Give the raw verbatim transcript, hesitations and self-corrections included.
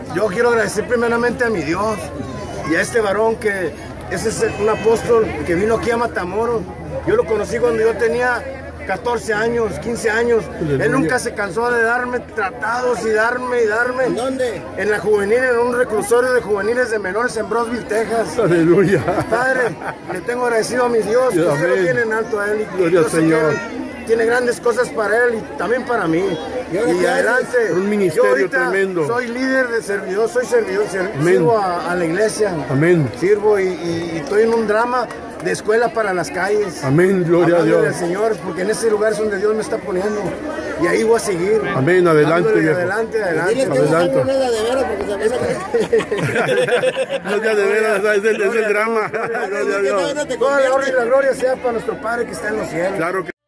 yo quiero agradecer primeramente a mi Dios y a este varón que ese es un apóstol que vino aquí a Matamoros. Yo lo conocí cuando yo tenía catorce años, quince años. Él nunca se cansó de darme tratados y darme y darme. ¿En dónde? En la juvenil, en un reclusorio de juveniles de menores en Brosville, Texas. Aleluya. Padre, le tengo agradecido a mi Dios, que usted lo tiene en alto a él. Y Gloria al Señor. Tiene grandes cosas para él y también para mí. Y adelante. Un ministerio tremendo. Soy líder de servidor, soy servidor, sirvo a, a la iglesia. Amén. Sirvo y, y, y estoy en un drama de escuela para las calles. Amén, gloria a Dios. Al Señor, porque en ese lugar es donde Dios me está poniendo. Y ahí voy a seguir. Amén, adelante, viejo. Adelante, adelante. Dile que Adelante. no es de veras, porque se No es de veras, es el, es el drama. Gloria a Dios. Toda la honra y la gloria sea para nuestro Padre que está en los cielos. Claro que